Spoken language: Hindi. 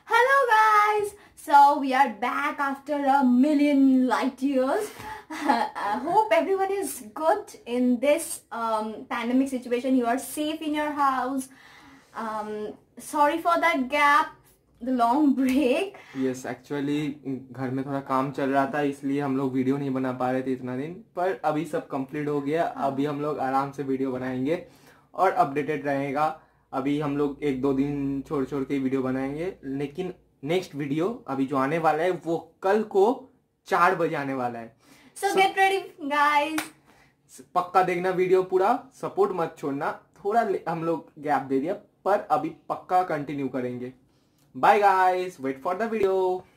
Hello guys! So we are back after a million light years. I hope everyone is good in this pandemic situation. You are safe in your house. Sorry for that gap, the long break. Yes, actually घर में थोड़ा काम चल रहा था इसलिए हम लोग वीडियो नहीं बना पा रहे थे इतना दिन, पर अभी सब कंप्लीट हो गया। अभी हम लोग आराम से वीडियो बनाएंगे और अपडेटेड रहेगा। अभी हम लोग 1-2 दिन छोड़ छोड़ के वीडियो बनाएंगे, लेकिन नेक्स्ट वीडियो अभी जो आने वाला है वो कल को 4 बजे आने वाला है। So get ready guys. पक्का देखना वीडियो पूरा, सपोर्ट मत छोड़ना। थोड़ा हम लोग गैप दे दिया पर अभी पक्का कंटिन्यू करेंगे। Bye guys, wait for the video.